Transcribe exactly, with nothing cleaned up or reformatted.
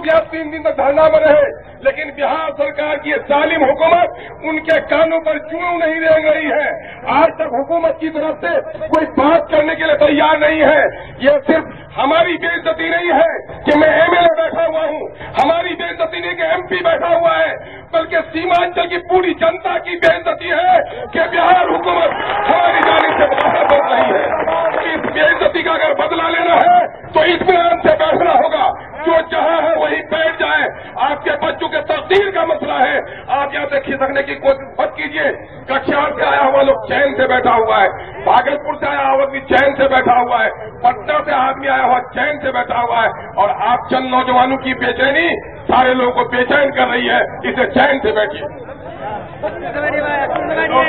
लोग यहाँ तीन दिन तक धरना में रहे, लेकिन बिहार सरकार की जालिम हुकूमत उनके कानों पर चूं नहीं रेंग रही है। आज तक हुकूमत की तरफ से कोई बात करने के लिए तैयार नहीं है। ये सिर्फ हमारी बेइज्जती नहीं है कि मैं एमएलए बैठा हुआ हूँ, हमारी बेइज्जती नहीं कि एमपी बैठा हुआ है, बल्कि सीमांचल की पूरी जनता की बेइज्जती है कि बिहार हुकूमत हमारी जानिब से बाहर बढ़ रही है। इस बेइज्जती का अगर बदला लेना है तो इत्मीनान से बैठना होगा। जो जहां है वहीं बैठ जाए। आपके बच्चों के तकदीर का मसला है, आप यहाँ से खिसकने की कोशिश मत कीजिए। कटिहार से आया हुआ लोग चैन से बैठा हुआ है, भागलपुर से आया हुआ भी चैन से बैठा हुआ है, पटना से आदमी आया हुआ चैन से बैठा हुआ है, और आप चंद नौजवानों की बेचैनी सारे लोगों को बेचैन कर रही है। इसे चैन से बैठिए।